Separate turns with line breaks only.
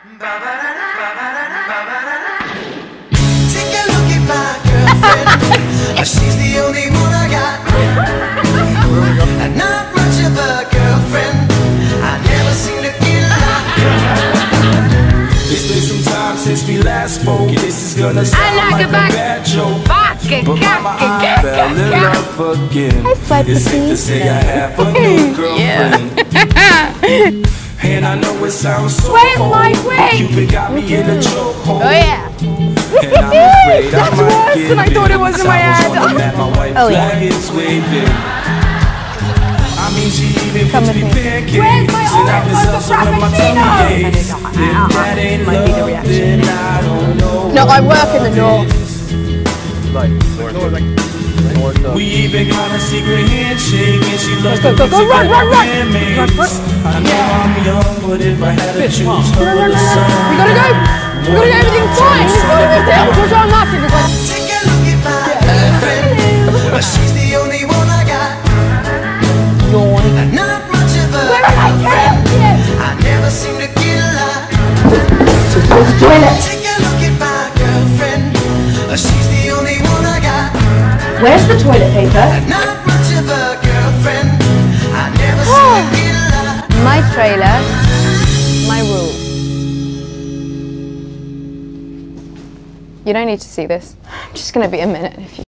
Take a look at my girlfriend. She's the only one I got. Not much of a girlfriend. I never seem to get along.
It's been some time since we last spoke. This is gonna sound like a bad joke, but mama, I fell in love again. It's safe to say I have a new girlfriend. And I know it sounds so old. Cupid got me in a chokehold.
Oh yeah.
And I'm afraid
That's worse than I thought it was in my head.
Oh yeah. I mean, she even puts me pancakes. And I was also when my tummy aches. If that ain't love, then I don't know.
No, I work in the north.
We even got a secret handshake, and she loves the
Go,
music
run,
that
run, run.
man makes. I know
Yeah.
I'm young, but if I had to choose her or the sun,
We gotta go. Everything's fine. It's not a big deal. We're John Martin.
Take a look at my girlfriend. She's the only one I got. Not much of a girlfriend. I never seem to get along. Take a look at my girlfriend. She's the only one I got.
Where's the toilet paper?
Not much of a girlfriend. I never seem to get along.
My trailer, my rule. You don't need to see this. I'm just gonna be a minute if you